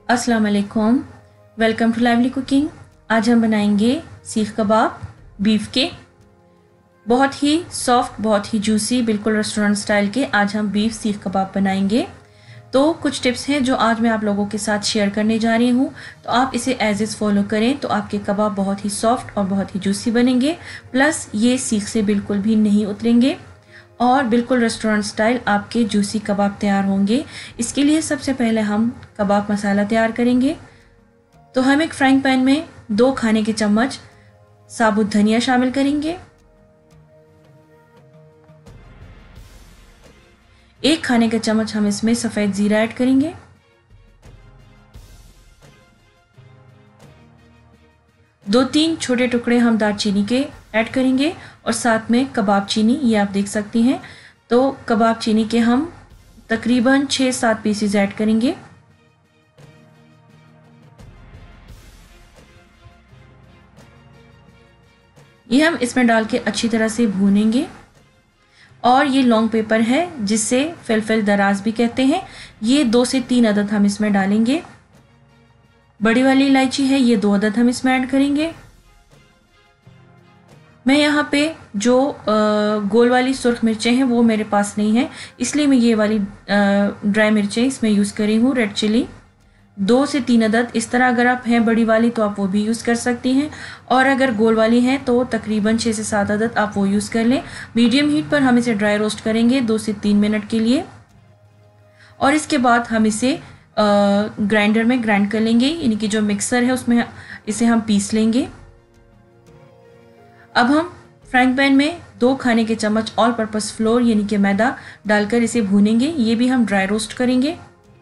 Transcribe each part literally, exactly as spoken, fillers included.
अस्सलाम वालेकुम, welcome to lively cooking. आज हम बनाएंगे सीख कबाब बीफ के। बहुत ही सॉफ्ट, बहुत ही जूसी, बिल्कुल रेस्टोरेंट स्टाइल के आज हम बीफ सीख कबाब बनाएंगे। तो कुछ टिप्स हैं जो आज मैं आप लोगों के साथ शेयर करने जा रही हूँ, तो आप इसे एज इज़ फॉलो करें तो आपके कबाब बहुत ही सॉफ्ट और बहुत ही जूसी बनेंगे। प्लस ये सीख से बिल्कुल भी नहीं उतरेंगे और बिल्कुल रेस्टोरेंट स्टाइल आपके जूसी कबाब तैयार होंगे। इसके लिए सबसे पहले हम कबाब मसाला तैयार करेंगे। तो हम एक फ्राइंग पैन में दो खाने के चम्मच साबुत धनिया शामिल करेंगे, एक खाने का चम्मच हम इसमें सफ़ेद ज़ीरा ऐड करेंगे, दो तीन छोटे टुकड़े हम दालचीनी के ऐड करेंगे और साथ में कबाब चीनी, ये आप देख सकती हैं। तो कबाब चीनी के हम तकरीबन छः सात पीसेस ऐड करेंगे। ये हम इसमें डाल के अच्छी तरह से भूनेंगे। और ये लॉन्ग पेपर है जिसे फिलफिल दराज भी कहते हैं, ये दो से तीन अदद हम इसमें डालेंगे। बड़ी वाली इलायची है, ये दो अदद हम इसमें ऐड करेंगे। मैं यहाँ पे जो गोल वाली सुर्ख मिर्चें हैं वो मेरे पास नहीं है, इसलिए मैं ये वाली ड्राई मिर्चें इसमें यूज़ करी हूँ, रेड चिली दो से तीन अदद। इस तरह अगर आप हैं बड़ी वाली तो आप वो भी यूज़ कर सकती हैं, और अगर गोल वाली हैं तो तकरीबन छः से सात अदद आप वो यूज़ कर लें। मीडियम हीट पर हम इसे ड्राई रोस्ट करेंगे दो से तीन मिनट के लिए, और इसके बाद हम इसे ग्राइंडर में ग्राइंड कर लेंगे, यानी कि जो मिक्सर है उसमें इसे हम पीस लेंगे। अब हम फ्राइंग पैन में दो खाने के चम्मच ऑल पर्पस फ्लोर यानी कि मैदा डालकर इसे भूनेंगे, ये भी हम ड्राई रोस्ट करेंगे।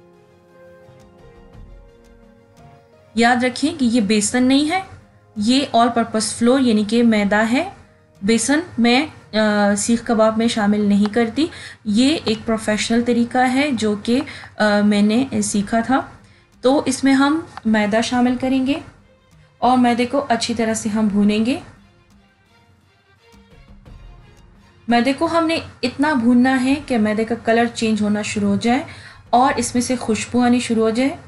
याद रखें कि ये बेसन नहीं है, ये ऑल पर्पस फ्लोर यानी कि मैदा है। बेसन मैं आ, सीख कबाब में शामिल नहीं करती, ये एक प्रोफेशनल तरीका है जो कि मैंने सीखा था। तो इसमें हम मैदा शामिल करेंगे और मैदे को अच्छी तरह से हम भूनेंगे। मैदे को हमने इतना भूनना है कि मैदे का कलर चेंज होना शुरू हो जाए और इसमें से खुशबू आनी शुरू हो जाए।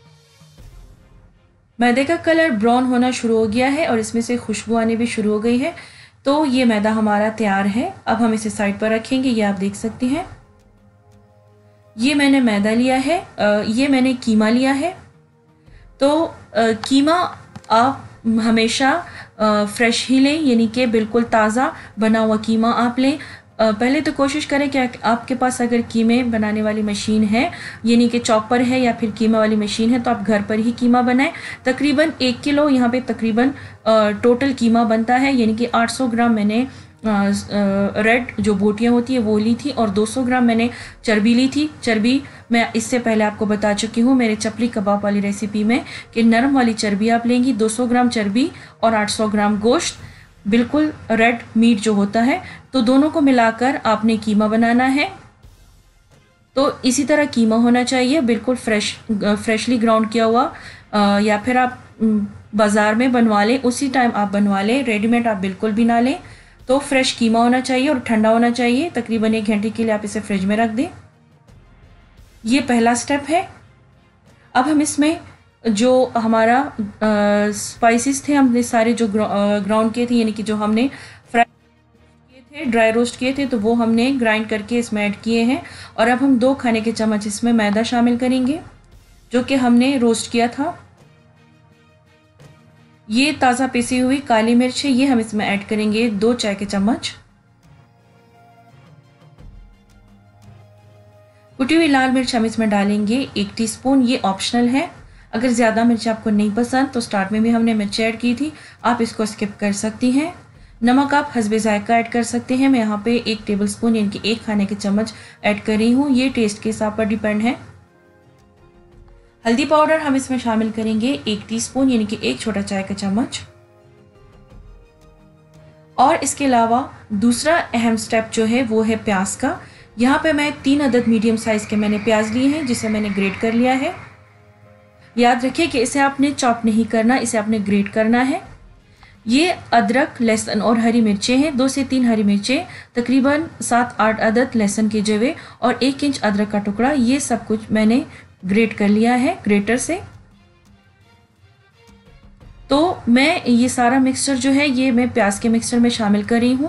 मैदे का कलर ब्राउन होना शुरू हो गया है और इसमें से खुशबू आनी भी शुरू हो गई है, तो ये मैदा हमारा तैयार है। अब हम इसे साइड पर रखेंगे, ये आप देख सकती हैं। ये मैंने मैदा लिया है, ये मैंने कीमा लिया है। तो कीमा आप हमेशा फ्रेश ही लें, यानी कि बिल्कुल ताज़ा बना हुआ कीमा आप लें। पहले तो कोशिश करें कि आपके पास अगर कीमे बनाने वाली मशीन है, यानी कि चॉपर है या फिर कीमा वाली मशीन है, तो आप घर पर ही कीमा बनाएं। तकरीबन एक किलो यहाँ पे तकरीबन टोटल कीमा बनता है, यानी कि आठ सौ ग्राम मैंने रेड जो बोटियाँ होती है वो ली थी और दो सौ ग्राम मैंने चर्बी ली थी। चर्बी मैं इससे पहले आपको बता चुकी हूँ मेरे चपली कबाब वाली रेसिपी में कि नरम वाली चर्बी आप लेंगी, दो सौ ग्राम चर्बी और आठ सौ ग्राम गोश्त, बिल्कुल रेड मीट जो होता है। तो दोनों को मिलाकर आपने कीमा बनाना है। तो इसी तरह कीमा होना चाहिए, बिल्कुल फ्रेश फ्रेशली ग्राउंड किया हुआ, आ, या फिर आप बाज़ार में बनवा लें, उसी टाइम आप बनवा लें, रेडीमेड आप बिल्कुल भी ना लें। तो फ्रेश कीमा होना चाहिए और ठंडा होना चाहिए। तकरीबन एक घंटे के लिए आप इसे फ्रिज में रख दें। ये पहला स्टेप है। अब हम इसमें जो हमारा स्पाइसेस थे हमने सारे जो ग्राउंड किए थे, यानी कि जो हमने फ्राई किए थे, ड्राई रोस्ट किए थे, तो वो हमने ग्राइंड करके इसमें ऐड किए हैं। और अब हम दो खाने के चम्मच इसमें मैदा शामिल करेंगे जो कि हमने रोस्ट किया था। ये ताज़ा पिसी हुई काली मिर्च है, ये हम इसमें ऐड करेंगे दो चाय के चम्मच। कुटी हुई लाल मिर्च हम इसमें डालेंगे एक टीस्पून, ये ऑप्शनल है। अगर ज़्यादा मिर्च आपको नहीं पसंद तो स्टार्ट में भी हमने मिर्च ऐड की थी, आप इसको स्किप कर सकती हैं। नमक आप हस्बे जायका ऐड कर सकते हैं। मैं यहाँ पे एक टेबल स्पून यानी कि एक खाने के चम्मच ऐड कर रही हूँ, ये टेस्ट के हिसाब पर डिपेंड है। हल्दी पाउडर हम इसमें शामिल करेंगे एक टीस्पून यानी कि एक छोटा चाय का चम्मच। और इसके अलावा दूसरा अहम स्टेप जो है वो है प्याज का। यहाँ पे मैं तीन अदद मीडियम साइज़ के मैंने प्याज लिए हैं जिसे मैंने ग्रेट कर लिया है। याद रखिए कि इसे आपने चॉप नहीं करना, इसे आपने ग्रेट करना है। ये अदरक, लहसुन और हरी मिर्चें हैं, दो से तीन हरी मिर्चें, तकरीबन सात आठ अदद लहसुन के जवे और एक इंच अदरक का टुकड़ा, ये सब कुछ मैंने ग्रेट कर लिया है ग्रेटर से। तो मैं ये सारा मिक्सचर जो है ये मैं प्याज के मिक्सचर में शामिल कर रही हूँ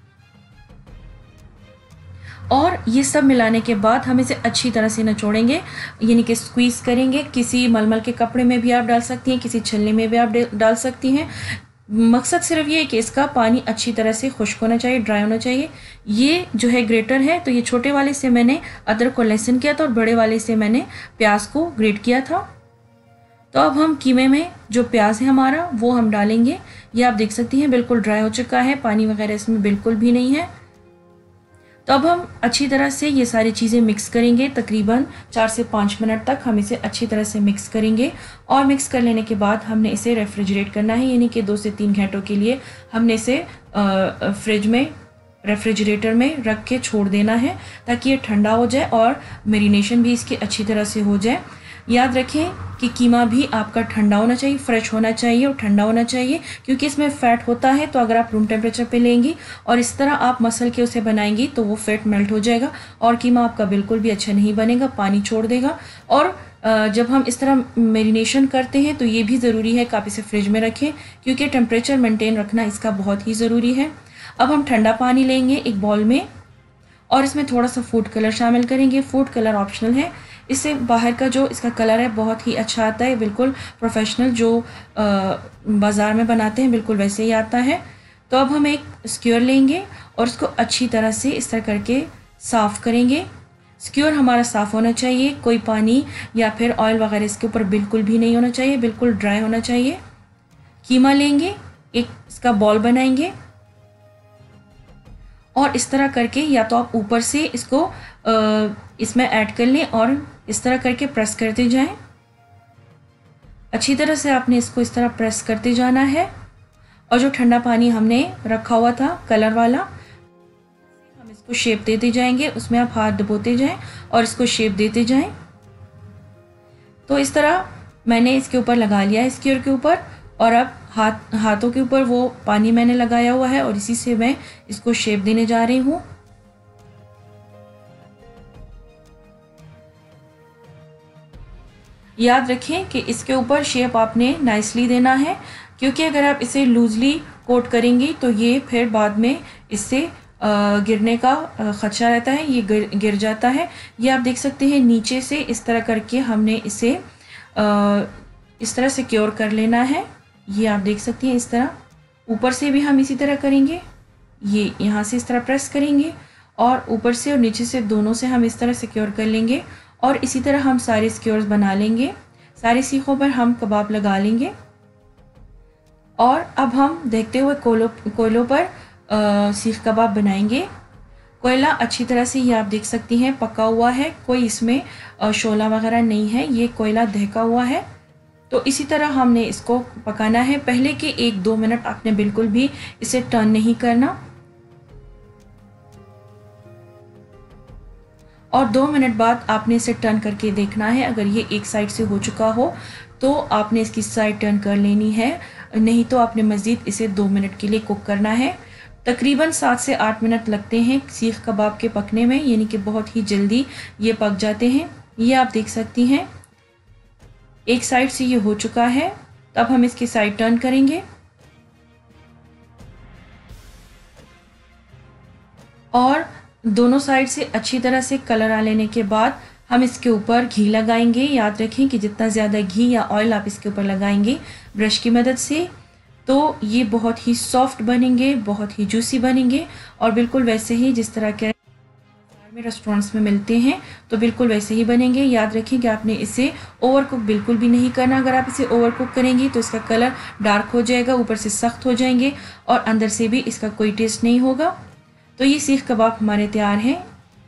और ये सब मिलाने के बाद हम इसे अच्छी तरह से निचोड़ेंगे, यानी कि स्क्वीज़ करेंगे। किसी मलमल के कपड़े में भी आप डाल सकती हैं, किसी छलनी में भी आप डाल सकती हैं। मकसद सिर्फ ये है कि इसका पानी अच्छी तरह से खुश्क होना चाहिए, ड्राई होना चाहिए। ये जो है ग्रेटर है, तो ये छोटे वाले से मैंने अदरक को लहसुन किया था और बड़े वाले से मैंने प्याज को ग्रेट किया था। तो अब हम कीमे में जो प्याज है हमारा वो हम डालेंगे। ये आप देख सकती हैं बिल्कुल ड्राई हो चुका है, पानी वगैरह इसमें बिल्कुल भी नहीं है। तो अब हम अच्छी तरह से ये सारी चीज़ें मिक्स करेंगे। तकरीबन चार से पाँच मिनट तक हम इसे अच्छी तरह से मिक्स करेंगे और मिक्स कर लेने के बाद हमने इसे रेफ्रिजरेट करना है, यानी कि दो से तीन घंटों के लिए हमने इसे फ्रिज में रेफ्रिजरेटर में रख के छोड़ देना है ताकि ये ठंडा हो जाए और मैरिनेशन भी इसकी अच्छी तरह से हो जाए। याद रखें कि कीमा भी आपका ठंडा होना चाहिए, फ्रेश होना चाहिए और ठंडा होना चाहिए, क्योंकि इसमें फ़ैट होता है। तो अगर आप रूम टेम्परेचर पे लेंगी और इस तरह आप मसल के उसे बनाएंगी तो वो फ़ैट मेल्ट हो जाएगा और कीमा आपका बिल्कुल भी अच्छा नहीं बनेगा, पानी छोड़ देगा। और जब हम इस तरह मैरिनेशन करते हैं तो ये भी ज़रूरी है कि आप इसे फ्रिज में रखें, क्योंकि टेम्परेचर मेनटेन रखना इसका बहुत ही ज़रूरी है। अब हम ठंडा पानी लेंगे एक बाउल में और इसमें थोड़ा सा फूड कलर शामिल करेंगे। फूड कलर ऑप्शनल है, इससे बाहर का जो इसका कलर है बहुत ही अच्छा आता है, बिल्कुल प्रोफेशनल जो बाज़ार में बनाते हैं बिल्कुल वैसे ही आता है। तो अब हम एक स्क्यूर लेंगे और इसको अच्छी तरह से इस तरह करके साफ़ करेंगे। स्क्यूर हमारा साफ़ होना चाहिए, कोई पानी या फिर ऑयल वगैरह इसके ऊपर बिल्कुल भी नहीं होना चाहिए, बिल्कुल ड्राई होना चाहिए। कीमा लेंगे, एक इसका बॉल बनाएंगे और इस तरह करके या तो आप ऊपर से इसको आ, इसमें ऐड कर लें और इस तरह करके प्रेस करते जाएं। अच्छी तरह से आपने इसको इस तरह प्रेस करते जाना है और जो ठंडा पानी हमने रखा हुआ था कलर वाला, हम इसको शेप देते जाएंगे, उसमें आप हाथ डुबोते जाएं और इसको शेप देते जाएं। तो इस तरह मैंने इसके ऊपर लगा लिया है, स्क्यूर के ऊपर, और अब हाथ हाथों के ऊपर वो पानी मैंने लगाया हुआ है और इसी से मैं इसको शेप देने जा रही हूँ। याद रखें कि इसके ऊपर शेप आपने नाइसली देना है, क्योंकि अगर आप इसे लूजली कोट करेंगी तो ये फिर बाद में इससे गिरने का खदशा रहता है, ये गिर गिर जाता है। ये आप देख सकते हैं नीचे से इस तरह करके हमने इसे इस तरह से क्योर कर लेना है। ये आप देख सकती हैं इस तरह। ऊपर से भी हम इसी तरह करेंगे, ये यहाँ से इस तरह प्रेस करेंगे और ऊपर से और नीचे से दोनों से हम इस तरह सिक्योर कर लेंगे और इसी तरह हम सारे सिक्योर्स बना लेंगे। सारे सीखों पर हम कबाब लगा लेंगे और अब हम देखते हुए कोयलों कोयलों पर आ, सीख कबाब बनाएंगे। कोयला अच्छी तरह से ये आप देख सकती हैं पका हुआ है, कोई इसमें शोला वगैरह नहीं है, ये कोयला दहका हुआ है। तो इसी तरह हमने इसको पकाना है। पहले के एक दो मिनट आपने बिल्कुल भी इसे टर्न नहीं करना और दो मिनट बाद आपने इसे टर्न करके देखना है। अगर ये एक साइड से हो चुका हो तो आपने इसकी साइड टर्न कर लेनी है, नहीं तो आपने मज़ीद इसे दो मिनट के लिए कुक करना है। तकरीबन सात से आठ मिनट लगते हैं सीख कबाब के पकने में, यानी कि बहुत ही जल्दी ये पक जाते हैं। ये आप देख सकती हैं एक साइड से ये हो चुका है, तब हम इसकी साइड टर्न करेंगे और दोनों साइड से अच्छी तरह से कलर आ लेने के बाद हम इसके ऊपर घी लगाएंगे। याद रखें कि जितना ज़्यादा घी या ऑयल आप इसके ऊपर लगाएंगे ब्रश की मदद से तो ये बहुत ही सॉफ्ट बनेंगे, बहुत ही जूसी बनेंगे और बिल्कुल वैसे ही जिस तरह के में रेस्टोरेंट्स में मिलते हैं तो बिल्कुल वैसे ही बनेंगे। याद रखें कि आपने इसे ओवर कुक बिल्कुल भी नहीं करना। अगर आप इसे ओवर कुक करेंगी तो इसका कलर डार्क हो जाएगा, ऊपर से सख्त हो जाएंगे और अंदर से भी इसका कोई टेस्ट नहीं होगा। तो ये सीख कबाब हमारे तैयार हैं।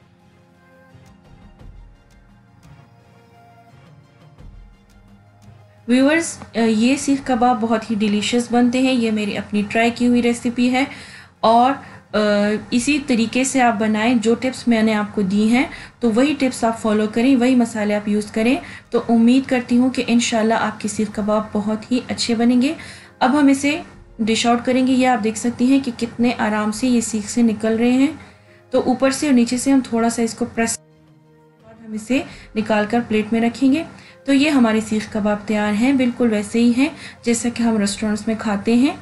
व्यूअर्स, ये सीख कबाब बहुत ही डिलीशियस बनते हैं। ये मेरी अपनी ट्राई की हुई रेसिपी है और इसी तरीके से आप बनाएं। जो टिप्स मैंने आपको दी हैं तो वही टिप्स आप फॉलो करें, वही मसाले आप यूज़ करें। तो उम्मीद करती हूँ कि इंशाल्लाह आपके सीख कबाब बहुत ही अच्छे बनेंगे। अब हम इसे डिश आउट करेंगे। ये आप देख सकती हैं कि कितने आराम से ये सीख से निकल रहे हैं। तो ऊपर से और नीचे से हम थोड़ा सा इसको प्रेस, बाद हम इसे निकाल कर प्लेट में रखेंगे। तो ये हमारे सीख कबाब तैयार हैं, बिल्कुल वैसे ही हैं जैसा कि हम रेस्टोरेंट्स में खाते हैं।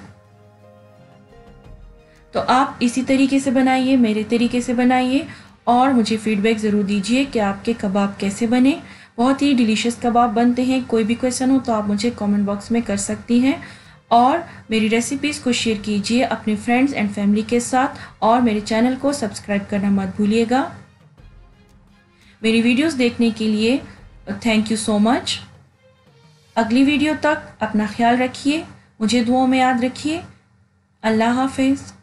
तो आप इसी तरीके से बनाइए, मेरे तरीके से बनाइए और मुझे फ़ीडबैक ज़रूर दीजिए कि आपके कबाब कैसे बने। बहुत ही डिलीशियस कबाब बनते हैं। कोई भी क्वेश्चन हो तो आप मुझे कमेंट बॉक्स में कर सकती हैं और मेरी रेसिपीज़ को शेयर कीजिए अपने फ्रेंड्स एंड फैमिली के साथ और मेरे चैनल को सब्सक्राइब करना मत भूलिएगा। मेरी वीडियोस देखने के लिए थैंक यू सो मच। अगली वीडियो तक अपना ख्याल रखिए, मुझे दुआओं में याद रखिए। अल्लाह हाफिज़।